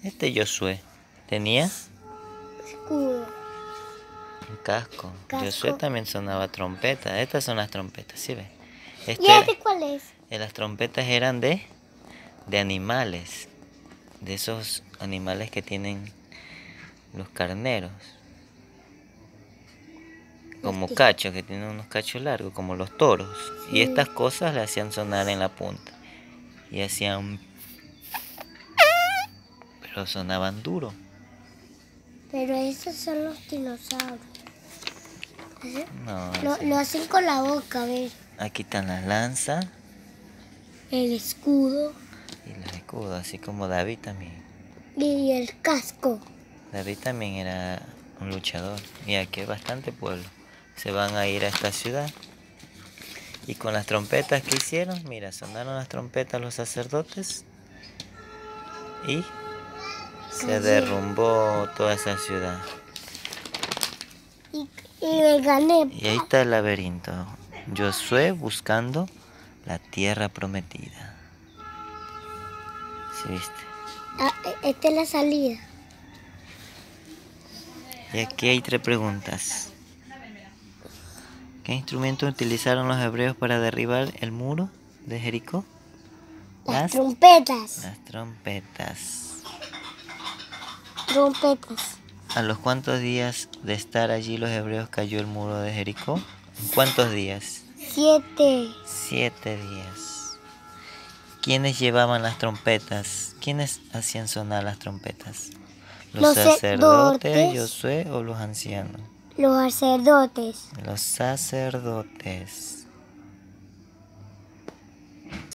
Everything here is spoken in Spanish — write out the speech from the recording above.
Este Josué tenía Escudo. un casco. Casco. Josué también sonaba trompeta. Estas son las trompetas, ¿sí ves? ¿Y este cuál es? Las trompetas eran de animales. De esos animales que tienen los carneros. Como cachos, que tienen unos cachos largos, como los toros. Sí. Y estas cosas le hacían sonar en la punta. Y hacían... Pero sonaban duro. Pero esos son los dinosaurios. No, Lo hacen con la boca, a ver. aquí están las lanzas El escudo y los escudos, así como David también. y el casco. David también era un luchador. Y aquí hay bastante pueblo. Se van a ir a esta ciudad. Y con las trompetas que hicieron, mira, sonaron las trompetas los sacerdotes. Y se derrumbó toda esa ciudad. Y le gané. Y ahí está el laberinto. Josué buscando la tierra prometida. ¿Sí viste? Esta es la salida. Y aquí hay 3 preguntas. ¿Qué instrumento utilizaron los hebreos para derribar el muro de Jericó? Las trompetas. Las trompetas. Trompetas. ¿A los cuántos días de estar allí los hebreos cayó el muro de Jericó? ¿En cuántos días? 7. 7 días. ¿Quiénes llevaban las trompetas? ¿Quiénes hacían sonar las trompetas? ¿Los sacerdotes, Josué o los ancianos? Los sacerdotes. Los sacerdotes.